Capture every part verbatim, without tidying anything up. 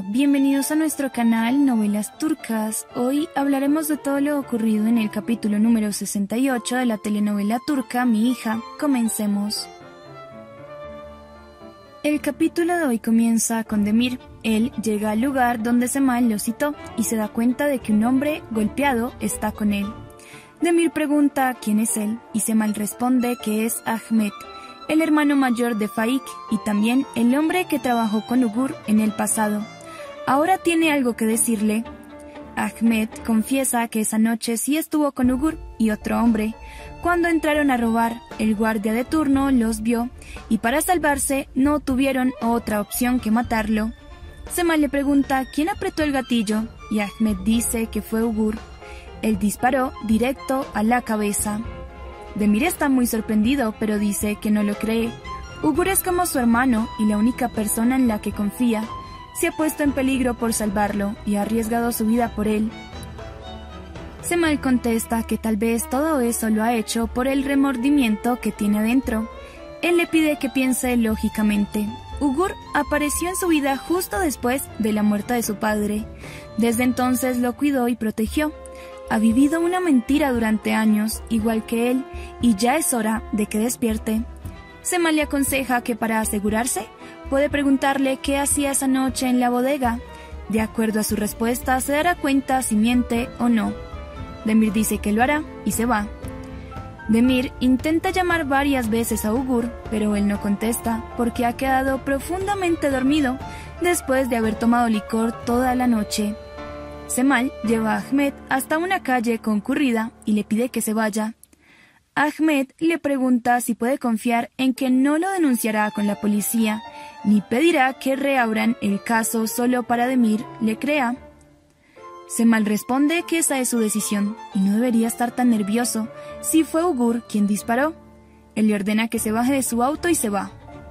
bienvenidos a nuestro canal Novelas Turcas. Hoy hablaremos de todo lo ocurrido en el capítulo número sesenta y ocho de la telenovela turca Mi hija. Comencemos. El capítulo de hoy comienza con Demir. Él llega al lugar donde Cemal lo citó y se da cuenta de que un hombre golpeado está con él. Demir pregunta quién es él y Cemal responde que es Ahmet, el hermano mayor de Faik y también el hombre que trabajó con Ugur en el pasado. Ahora tiene algo que decirle. Ahmet confiesa que esa noche sí estuvo con Ugur y otro hombre. Cuando entraron a robar, el guardia de turno los vio y para salvarse no tuvieron otra opción que matarlo. Cemal le pregunta quién apretó el gatillo y Ahmet dice que fue Ugur. Él disparó directo a la cabeza. Demir está muy sorprendido, pero dice que no lo cree. Ugur es como su hermano y la única persona en la que confía. Se ha puesto en peligro por salvarlo y ha arriesgado su vida por él. Cemal contesta que tal vez todo eso lo ha hecho por el remordimiento que tiene dentro. Él le pide que piense lógicamente. Ugur apareció en su vida justo después de la muerte de su padre. Desde entonces lo cuidó y protegió. Ha vivido una mentira durante años, igual que él, y ya es hora de que despierte. Cemal le aconseja que para asegurarse, puede preguntarle qué hacía esa noche en la bodega. De acuerdo a su respuesta, se dará cuenta si miente o no. Demir dice que lo hará y se va. Demir intenta llamar varias veces a Ugur, pero él no contesta porque ha quedado profundamente dormido después de haber tomado licor toda la noche. Cemal lleva a Ahmet hasta una calle concurrida y le pide que se vaya. Ahmet le pregunta si puede confiar en que no lo denunciará con la policía, ni pedirá que reabran el caso solo para Demir le crea. Cemal responde que esa es su decisión y no debería estar tan nervioso si fue Ugur quien disparó. Él le ordena que se baje de su auto y se va.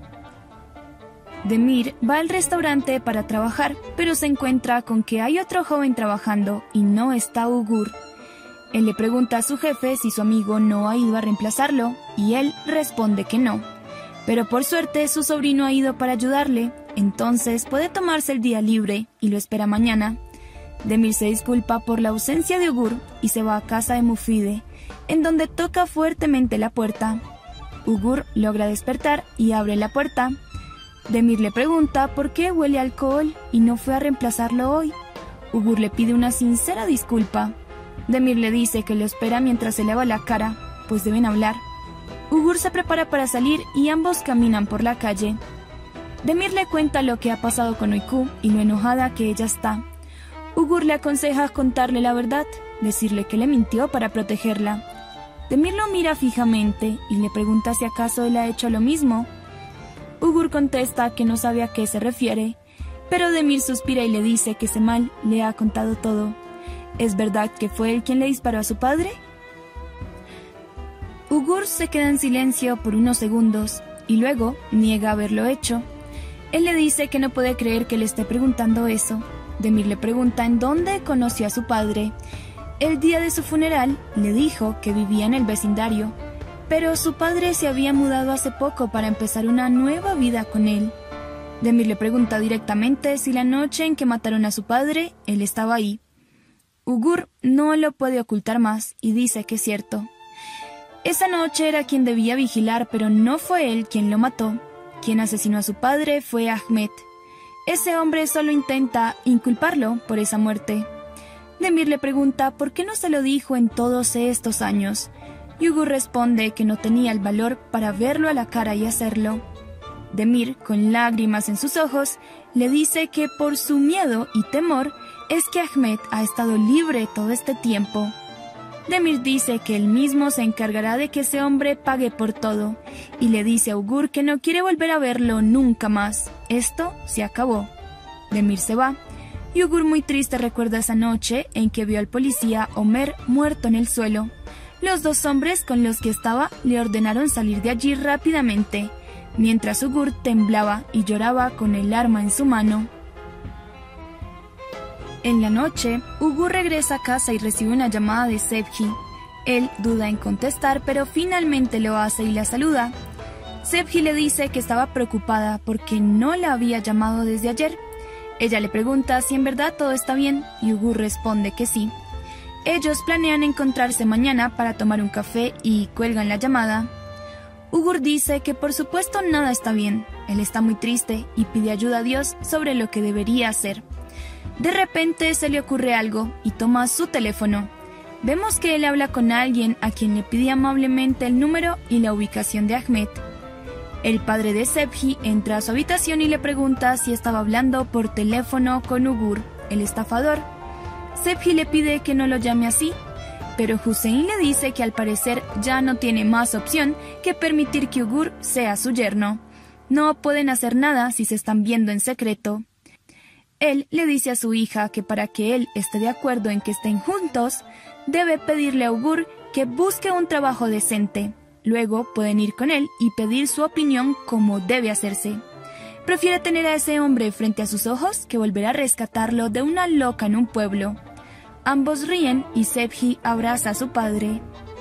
Demir va al restaurante para trabajar, pero se encuentra con que hay otro joven trabajando y no está Ugur. Él le pregunta a su jefe si su amigo no ha ido a reemplazarlo y él responde que no. Pero por suerte su sobrino ha ido para ayudarle, entonces puede tomarse el día libre y lo espera mañana. Demir se disculpa por la ausencia de Ugur y se va a casa de Mufide, en donde toca fuertemente la puerta. Ugur logra despertar y abre la puerta. Demir le pregunta por qué huele a alcohol y no fue a reemplazarlo hoy. Ugur le pide una sincera disculpa. Demir le dice que lo espera mientras se lava la cara, pues deben hablar. Ugur se prepara para salir y ambos caminan por la calle. Demir le cuenta lo que ha pasado con Uyku y lo enojada que ella está. Ugur le aconseja contarle la verdad, decirle que le mintió para protegerla. Demir lo mira fijamente y le pregunta si acaso él ha hecho lo mismo. Ugur contesta que no sabe a qué se refiere, pero Demir suspira y le dice que Cemal le ha contado todo. ¿Es verdad que fue él quien le disparó a su padre? Ugur se queda en silencio por unos segundos y luego niega haberlo hecho. Él le dice que no puede creer que le esté preguntando eso. Demir le pregunta en dónde conoció a su padre. El día de su funeral le dijo que vivía en el vecindario, pero su padre se había mudado hace poco para empezar una nueva vida con él. Demir le pregunta directamente si la noche en que mataron a su padre, él estaba ahí. Ugur no lo puede ocultar más y dice que es cierto. Esa noche era quien debía vigilar, pero no fue él quien lo mató. Quien asesinó a su padre fue Ahmet. Ese hombre solo intenta inculparlo por esa muerte. Demir le pregunta por qué no se lo dijo en todos estos años. Y Ugur responde que no tenía el valor para verlo a la cara y hacerlo. Demir, con lágrimas en sus ojos, le dice que por su miedo y temor es que Ahmet ha estado libre todo este tiempo. Demir dice que él mismo se encargará de que ese hombre pague por todo, y le dice a Ugur que no quiere volver a verlo nunca más. Esto se acabó. Demir se va, y Ugur muy triste recuerda esa noche en que vio al policía Omer muerto en el suelo. Los dos hombres con los que estaba le ordenaron salir de allí rápidamente, mientras Ugur temblaba y lloraba con el arma en su mano. En la noche, Ugur regresa a casa y recibe una llamada de Sevgi. Él duda en contestar, pero finalmente lo hace y la saluda. Sevgi le dice que estaba preocupada porque no la había llamado desde ayer. Ella le pregunta si en verdad todo está bien y Ugur responde que sí. Ellos planean encontrarse mañana para tomar un café y cuelgan la llamada. Ugur dice que por supuesto nada está bien. Él está muy triste y pide ayuda a Dios sobre lo que debería hacer. De repente se le ocurre algo y toma su teléfono. Vemos que él habla con alguien a quien le pide amablemente el número y la ubicación de Ahmed. El padre de Sebhi entra a su habitación y le pregunta si estaba hablando por teléfono con Ugur, el estafador. Sebhi le pide que no lo llame así, pero Hussein le dice que al parecer ya no tiene más opción que permitir que Ugur sea su yerno. No pueden hacer nada si se están viendo en secreto. Él le dice a su hija que para que él esté de acuerdo en que estén juntos, debe pedirle a Ugur que busque un trabajo decente. Luego pueden ir con él y pedir su opinión como debe hacerse. Prefiere tener a ese hombre frente a sus ojos que volver a rescatarlo de una loca en un pueblo. Ambos ríen y Sebhi abraza a su padre.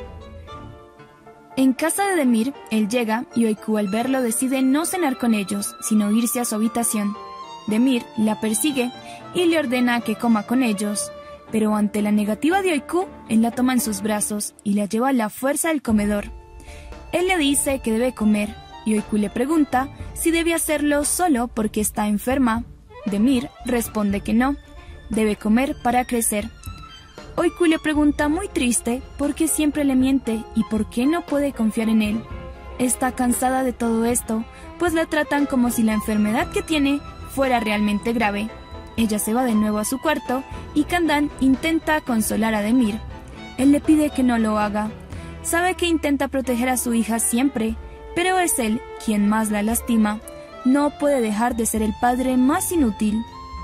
En casa de Demir, él llega y Oiku al verlo decide no cenar con ellos, sino irse a su habitación. Demir la persigue y le ordena que coma con ellos, pero ante la negativa de Oiku, él la toma en sus brazos y la lleva a la fuerza al comedor. Él le dice que debe comer, y Oiku le pregunta si debe hacerlo solo porque está enferma. Demir responde que no, debe comer para crecer. Oiku le pregunta muy triste por qué siempre le miente y por qué no puede confiar en él. Está cansada de todo esto, pues la tratan como si la enfermedad que tiene fuera realmente grave. Ella se va de nuevo a su cuarto y Kandan intenta consolar a Demir. Él le pide que no lo haga. Sabe que intenta proteger a su hija siempre, pero es él quien más la lastima. No puede dejar de ser el padre más inútil.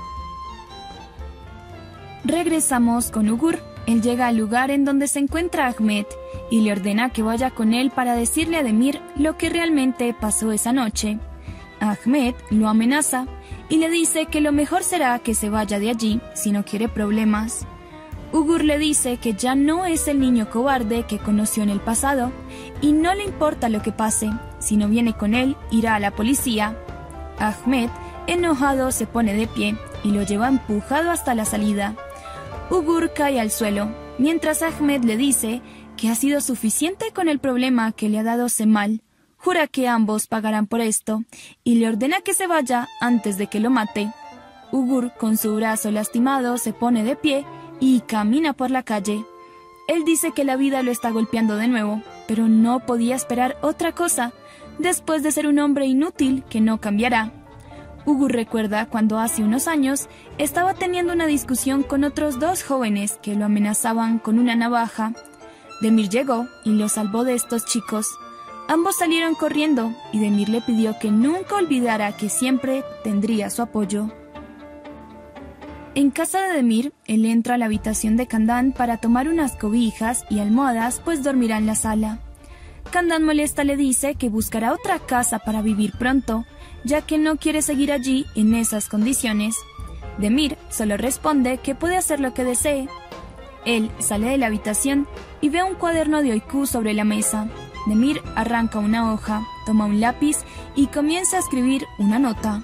Regresamos con Ugur. Él llega al lugar en donde se encuentra Ahmed y le ordena que vaya con él para decirle a Demir lo que realmente pasó esa noche. Ahmed lo amenaza y le dice que lo mejor será que se vaya de allí si no quiere problemas. Ugur le dice que ya no es el niño cobarde que conoció en el pasado y no le importa lo que pase. Si no viene con él, irá a la policía. Ahmed, enojado, se pone de pie y lo lleva empujado hasta la salida. Ugur cae al suelo, mientras Ahmed le dice que ha sido suficiente con el problema que le ha dado Semal. Jura que ambos pagarán por esto y le ordena que se vaya antes de que lo mate. Ugur, con su brazo lastimado, se pone de pie y camina por la calle. Él dice que la vida lo está golpeando de nuevo, pero no podía esperar otra cosa, después de ser un hombre inútil que no cambiará. Ugur recuerda cuando hace unos años estaba teniendo una discusión con otros dos jóvenes que lo amenazaban con una navaja. Demir llegó y lo salvó de estos chicos. Ambos salieron corriendo y Demir le pidió que nunca olvidara que siempre tendría su apoyo. En casa de Demir, él entra a la habitación de Kandan para tomar unas cobijas y almohadas, pues dormirá en la sala. Kandan molesta le dice que buscará otra casa para vivir pronto, ya que no quiere seguir allí en esas condiciones. Demir solo responde que puede hacer lo que desee. Él sale de la habitación y ve un cuaderno de Oiku sobre la mesa. Demir arranca una hoja, toma un lápiz y comienza a escribir una nota.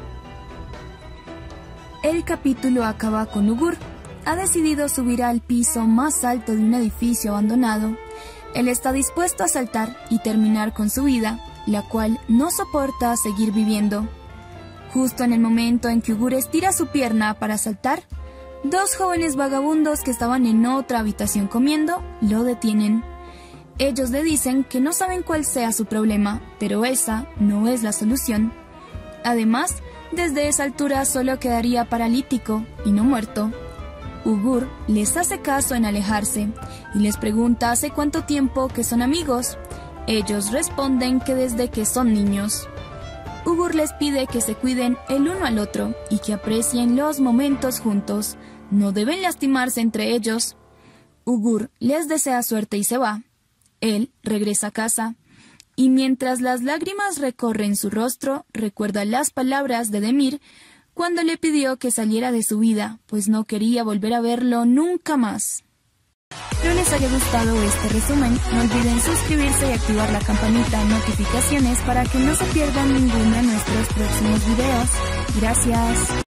El capítulo acaba con Ugur. Ha decidido subir al piso más alto de un edificio abandonado. Él está dispuesto a saltar y terminar con su vida, la cual no soporta seguir viviendo. Justo en el momento en que Ugur estira su pierna para saltar, dos jóvenes vagabundos que estaban en otra habitación comiendo lo detienen. Ellos le dicen que no saben cuál sea su problema, pero esa no es la solución. Además, desde esa altura solo quedaría paralítico y no muerto. Ugur les hace caso en alejarse y les pregunta hace cuánto tiempo que son amigos. Ellos responden que desde que son niños. Ugur les pide que se cuiden el uno al otro y que aprecien los momentos juntos. No deben lastimarse entre ellos. Ugur les desea suerte y se va. Él regresa a casa y mientras las lágrimas recorren su rostro, recuerda las palabras de Demir cuando le pidió que saliera de su vida, pues no quería volver a verlo nunca más. Espero les haya gustado este resumen. No olviden suscribirse y activar la campanita de notificaciones para que no se pierdan ninguno de nuestros próximos videos. Gracias.